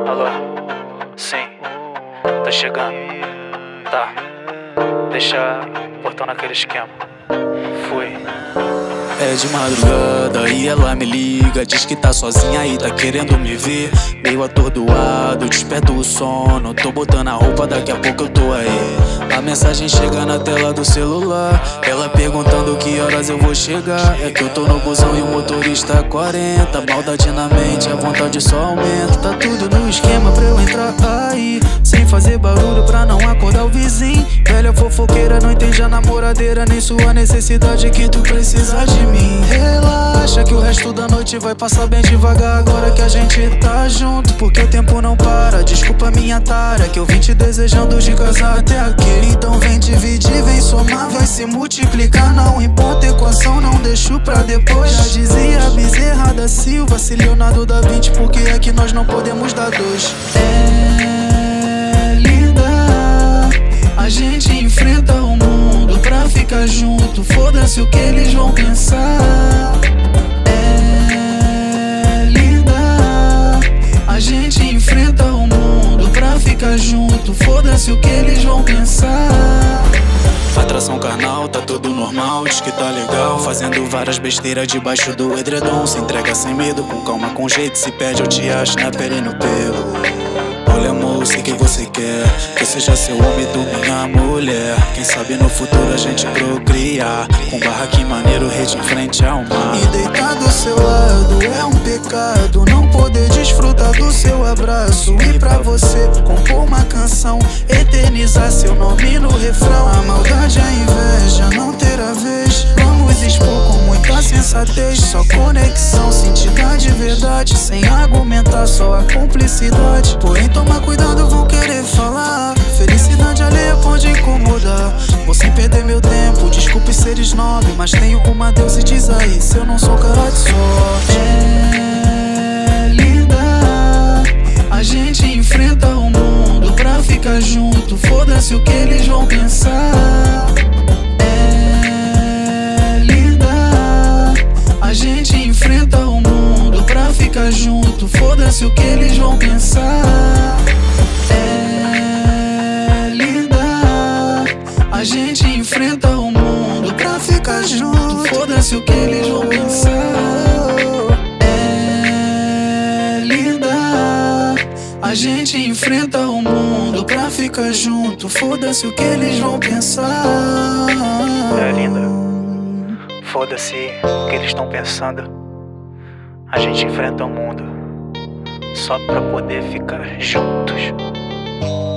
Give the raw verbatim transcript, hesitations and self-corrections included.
Alô? Sim, tá chegando. Tá, deixa o portão naquele esquema. Fui. É de madrugada e ela me liga, diz que tá sozinha e tá querendo me ver. Meio atordoado, desperto o sono, tô botando a roupa, daqui a pouco eu tô aí. A mensagem chega na tela do celular, ela perguntando que horas eu vou chegar. É que eu tô no busão e o motorista quarenta. Maldade na mente, a vontade só aumenta. Tá tudo no esquema pra eu entrar aí, sem fazer barulho pra não acordar o vizinho. Velha fofoqueira, não entende a namoradeira, nem sua necessidade que tu precisa de mim. Relaxa que o resto da noite vai passar bem devagar agora que a gente tá junto, porque o tempo não para. Desculpa minha tara, que eu vim te desejando de casar até aqui. Então vem dividir, vem somar, vai se multiplicar. Não importa a equação, não deixo pra depois. Já dizia Bezerra da Silva, se Leonardo da Vinci, porque é que nós não podemos dar dois. É linda, a gente enfrenta o mundo pra ficar junto, foda-se o que eles vão pensar. É linda, a gente enfrenta o mundo pra ficar junto, foda-se o que eles vão pensar. Atração carnal, tá tudo normal, diz que tá legal, fazendo várias besteiras debaixo do edredom. Se entrega sem medo, com calma, com jeito, se perde eu te acho na pele e no pelo. Olha amor, sei que você quer que eu seja seu homem, tu minha mulher. Quem sabe no futuro a gente procriar, com barraque maneiro, rede em frente ao mar. E deitar do seu lado é um pecado, não poder desfrutar do seu abraço. E pra você compor uma canção, eternizar seu nome no refrão. A maldade, a inveja não terá vez, vamos expor com muita sensatez. Só conexão, sentida de verdade, sem argumentar, só a cumplicidade. Porém toma cuidado, vão querer falar, felicidade alheia pode incomodar. Vou sem perder meu tempo, desculpe ser snob, mas tenho uma Deus e diz aí, se eu não sou cara de sorte. É linda, a gente enfrenta o mundo pra ficar junto, foda-se o que eles vão pensar. É linda, a gente enfrenta o mundo pra ficar junto, foda-se o que eles vão pensar. É linda, a gente enfrenta o mundo pra ficar junto, foda-se o que eles vão pensar. É linda, a gente enfrenta o mundo pra ficar junto, foda-se o que eles vão pensar. É linda, foda-se o que eles estão pensando. A gente enfrenta o mundo só pra poder ficar juntos.